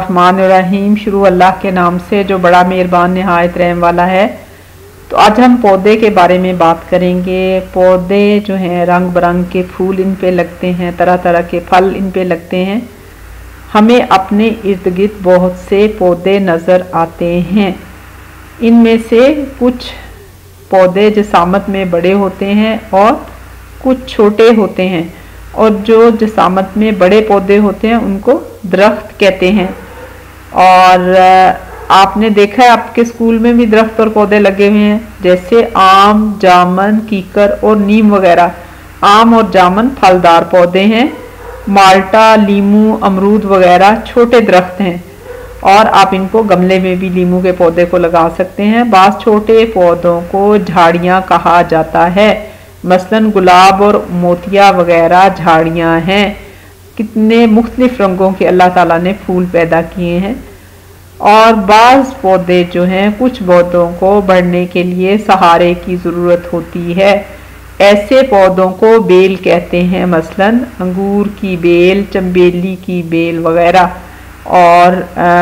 बिस्मिल्लाहिर्रहमानिर्रहीम। शुरू अल्लाह के नाम से जो बड़ा मेहरबान निहायत रहम वाला है। तो आज हम पौधे के बारे में बात करेंगे। पौधे जो हैं रंग बिरंग के फूल इन पे लगते हैं, तरह तरह के फल इन पे लगते हैं। हमें अपने इर्द गिर्द बहुत से पौधे नज़र आते हैं। इनमें से कुछ पौधे जिसामत में बड़े होते हैं और कुछ छोटे होते हैं, और जो जिसामत में बड़े पौधे होते हैं उनको दरख्त कहते हैं। और आपने देखा है आपके स्कूल में भी दरख्त और पौधे लगे हुए हैं, जैसे आम, जामुन, कीकर और नीम वगैरह। आम और जामुन फलदार पौधे हैं। माल्टा, लीमू, अमरूद वगैरह छोटे दरख्त हैं, और आप इनको गमले में भी लीमू के पौधे को लगा सकते हैं। बाज़ छोटे पौधों को झाड़ियाँ कहा जाता है, मसलन गुलाब और मोतिया वगैरह झाड़ियाँ हैं। कितने मुख्तलिफ रंगों के अल्लाह ताला ने फूल पैदा किए हैं। और बाज़ पौधे जो हैं कुछ पौधों को बढ़ने के लिए सहारे की ज़रूरत होती है। ऐसे पौधों को बेल कहते हैं, मसलन अंगूर की बेल, चंबेली की बेल वगैरह। और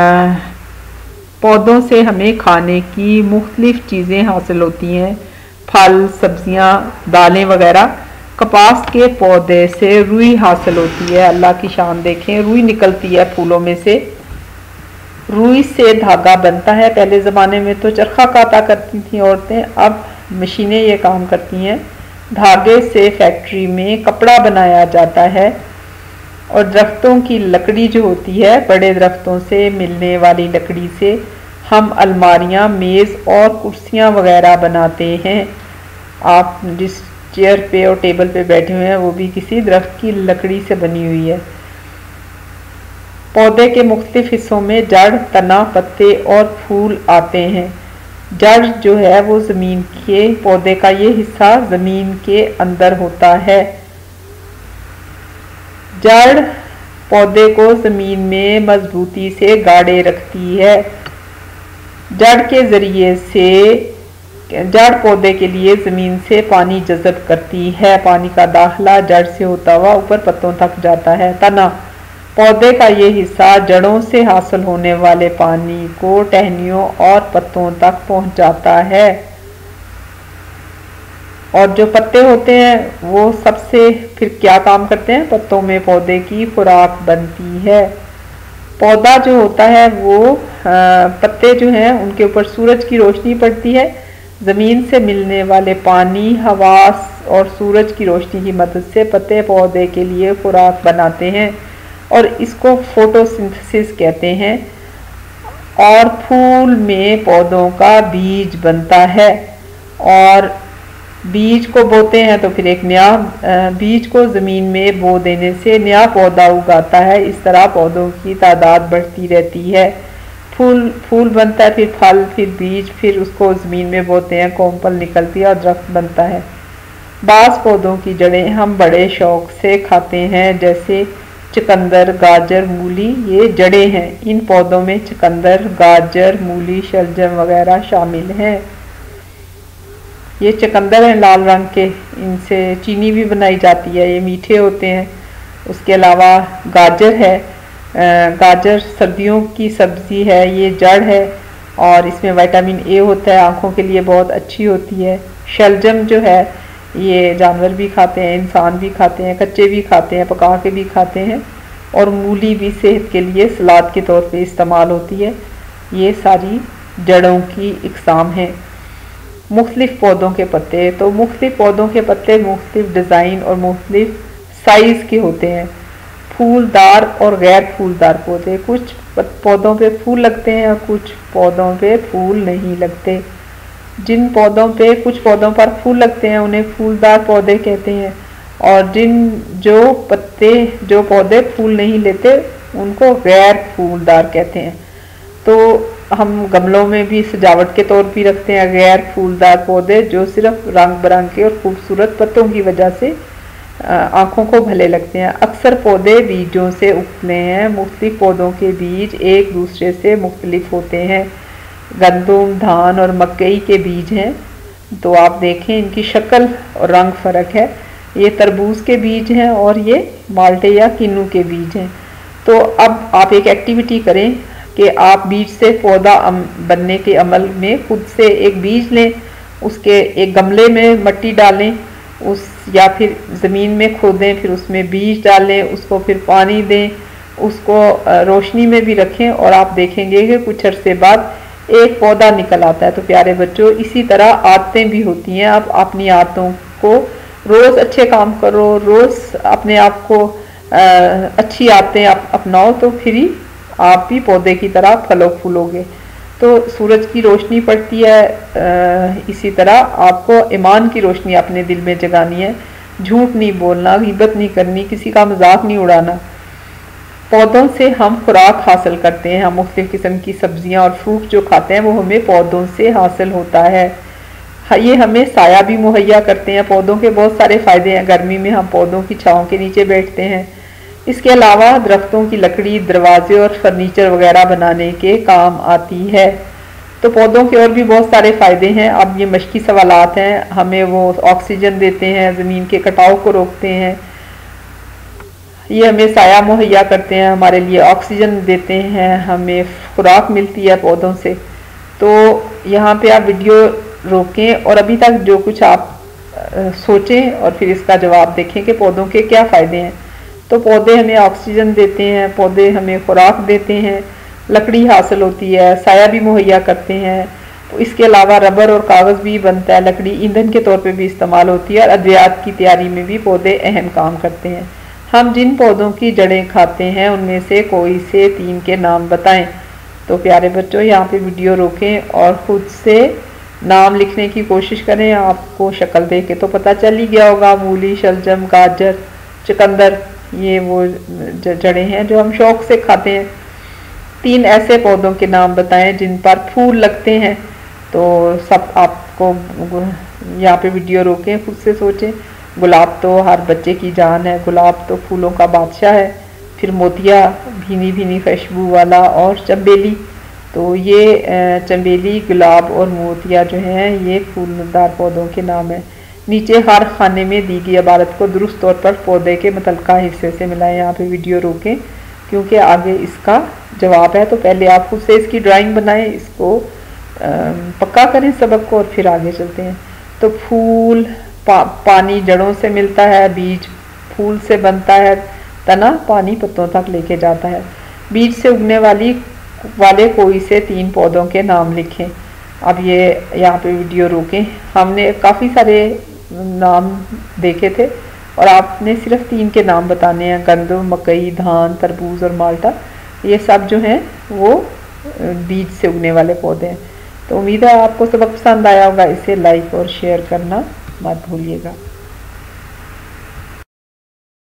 पौधों से हमें खाने की मुख्तलिफ चीज़ें हासिल होती हैं, फल, सब्जियां, दालें वगैरह। कपास के पौधे से रुई हासिल होती है। अल्लाह की शान देखें, रुई निकलती है फूलों में से। रुई से धागा बनता है। पहले ज़माने में तो चरखा काता करती थी औरतें, अब मशीनें ये काम करती हैं। धागे से फैक्ट्री में कपड़ा बनाया जाता है। और दरख्तों की लकड़ी जो होती है, बड़े दरख्तों से मिलने वाली लकड़ी से हम अलमारियाँ, मेज़ और कुर्सियाँ वगैरह बनाते हैं। आप जिस चेयर पे और टेबल पे बैठे हुए हैं वो भी किसी दरख्त की लकड़ी से बनी हुई है। पौधे के मुख्तलिफ हिस्सों में जड़, तना, पत्ते और फूल आते हैं। जड़ जो है वो ज़मीन के, पौधे का ये हिस्सा ज़मीन के अंदर होता है। जड़ पौधे को ज़मीन में मजबूती से गाड़े रखती है। जड़ के ज़रिए से जड़ पौधे के लिए ज़मीन से पानी जज़ब करती है। पानी का दाखिला जड़ से होता हुआ ऊपर पत्तों तक जाता है। तना पौधे का ये हिस्सा जड़ों से हासिल होने वाले पानी को टहनियों और पत्तों तक पहुंचाता है। और जो पत्ते होते हैं वो सबसे फिर क्या काम करते हैं? पत्तों में पौधे की खुराक बनती है। पौधा जो होता है वो पत्ते जो हैं उनके ऊपर सूरज की रोशनी पड़ती है। ज़मीन से मिलने वाले पानी, हवा और सूरज की रोशनी की मदद से पत्ते पौधे के लिए खुराक बनाते हैं, और इसको फोटोसिंथेसिस कहते हैं। और फूल में पौधों का बीज बनता है, और बीज को बोते हैं तो फिर एक नया बीज को ज़मीन में बो देने से नया पौधा उगाता है। इस तरह पौधों की तादाद बढ़ती रहती है। फूल बनता है, फिर फल, फिर बीज, फिर उसको ज़मीन में बोते हैं, कोंपल निकलती है और दरख्त बनता है। बाज़ पौधों की जड़ें हम बड़े शौक़ से खाते हैं, जैसे चुकंदर, गाजर, मूली, ये जड़ें हैं। इन पौधों में चुकंदर, गाजर, मूली, शलजम वगैरह शामिल हैं। ये चुकंदर हैं लाल रंग के, इनसे चीनी भी बनाई जाती है, ये मीठे होते हैं। उसके अलावा गाजर है, गाजर सर्दियों की सब्ज़ी है, ये जड़ है और इसमें विटामिन ए होता है, आँखों के लिए बहुत अच्छी होती है। शलजम जो है ये जानवर भी खाते हैं, इंसान भी खाते हैं, कच्चे भी खाते हैं, पका के भी खाते हैं। और मूली भी सेहत के लिए सलाद के तौर पे इस्तेमाल होती है। ये सारी जड़ों की इकसाम हैं। मुख्तलिफ पौधों के पत्ते, तो मुख्तलिफ पौधों के पत्ते मुख्तलिफ डिज़ाइन और मुख्तलिफ साइज़ के होते हैं। फूलदार और गैर फूलदार पौधे, कुछ पौधों पे फूल लगते हैं और कुछ पौधों पे फूल नहीं लगते। जिन पौधों पे कुछ पौधों पर फूल लगते हैं उन्हें फूलदार पौधे कहते हैं, और जो पौधे फूल नहीं लेते उनको गैर फूलदार कहते हैं। तो हम गमलों में भी सजावट के तौर पर रखते हैं गैर फूलदार पौधे, जो सिर्फ रंग बिरंगे और खूबसूरत पत्तों की वजह से आँखों को भले लगते हैं। अक्सर पौधे बीजों से उगते हैं। मुख्तलिफ पौधों के बीज एक दूसरे से मुख्तलिफ होते हैं। गंदम, धान और मकई के बीज हैं, तो आप देखें इनकी शक्ल और रंग फ़र्क है। ये तरबूज के बीज हैं और ये माल्टे या किन्नू के बीज हैं। तो अब आप एक एक्टिविटी करें, कि आप बीज से पौधा बनने के अमल में खुद से एक बीज लें, उसके एक गमले में मिट्टी डालें, उस या फिर ज़मीन में खोदें, फिर उसमें बीज डालें, उसको फिर पानी दें, उसको रोशनी में भी रखें और आप देखेंगे कि कुछ अरसे बाद एक पौधा निकल आता है। तो प्यारे बच्चों, इसी तरह आदतें भी होती हैं। आप अपनी आदतों को रोज़ अच्छे काम करो, रोज़ अपने आप को अच्छी आदतें आप अपनाओ, तो फिर ही आप भी पौधे की तरह फलो फूलोगे। तो सूरज की रोशनी पड़ती है, इसी तरह आपको ईमान की रोशनी अपने दिल में जगानी है। झूठ नहीं बोलना, गीबत नहीं करनी, किसी का मजाक नहीं उड़ाना। पौधों से हम खुराक हासिल करते हैं। हम मुख्तलिफ किस्म की सब्जियां और फ्रूट जो खाते हैं वो हमें पौधों से हासिल होता है। ये हमें साया भी मुहैया करते हैं। पौधों के बहुत सारे फ़ायदे हैं। गर्मी में हम पौधों की छांव के नीचे बैठते हैं। इसके अलावा दरख्तों की लकड़ी दरवाजे और फर्नीचर वगैरह बनाने के काम आती है। तो पौधों के और भी बहुत सारे फ़ायदे हैं। अब ये मशकी सवालात हैं। हमें वो ऑक्सीजन देते हैं, ज़मीन के कटाव को रोकते हैं, ये हमें साया मुहैया करते हैं, हमारे लिए ऑक्सीजन देते हैं, हमें खुराक मिलती है पौधों से। तो यहाँ पे आप वीडियो रोकें और अभी तक जो कुछ आप सोचें और फिर इसका जवाब देखें कि पौधों के क्या फ़ायदे हैं। तो पौधे हमें ऑक्सीजन देते हैं, पौधे हमें खुराक देते हैं, लकड़ी हासिल होती है, साया भी मुहैया करते हैं। तो इसके अलावा रबर और कागज़ भी बनता है, लकड़ी ईंधन के तौर पे भी इस्तेमाल होती है और अद्वियात की तैयारी में भी पौधे अहम काम करते हैं। हम जिन पौधों की जड़ें खाते हैं उनमें से कोई से 3 के नाम बताएं। तो प्यारे बच्चों, यहाँ पे वीडियो रोकें और ख़ुद से नाम लिखने की कोशिश करें। आपको शक्ल देख के तो पता चल ही गया होगा। मूली, शलजम, गाजर, चुकंदर, ये वो जड़ें हैं जो हम शौक से खाते हैं। 3 ऐसे पौधों के नाम बताएं जिन पर फूल लगते हैं। तो सब आपको यहाँ पे वीडियो रोकें, खुद से सोचें। गुलाब तो हर बच्चे की जान है, गुलाब तो फूलों का बादशाह है। फिर मोतिया, भीनी भीनी खुशबू वाला, और चमेली। तो ये चमेली, गुलाब और मोतिया जो हैं ये फूलदार पौधों के नाम हैं। नीचे हर खाने में दी गई इबारत को दुरुस्त तौर पर पौधे के मुतल्लिका हिस्से से मिलाएं। यहाँ पे वीडियो रोकें क्योंकि आगे इसका जवाब है। तो पहले आप खुद से इसकी ड्राइंग बनाएं, इसको पक्का करें सबक को और फिर आगे चलते हैं। तो फूल पानी जड़ों से मिलता है, बीज फूल से बनता है, तना पानी पत्तों तक लेके जाता है। बीज से उगने वाले कोई से 3 पौधों के नाम लिखें। अब ये यहाँ पे वीडियो रोकें। हमने काफ़ी सारे नाम देखे थे और आपने सिर्फ 3 के नाम बताने हैं। गंदम, मकई, धान, तरबूज और माल्टा, ये सब जो हैं वो बीज से उगने वाले पौधे हैं। तो उम्मीद है आपको सबक पसंद आया होगा। इसे लाइक और शेयर करना मत भूलिएगा।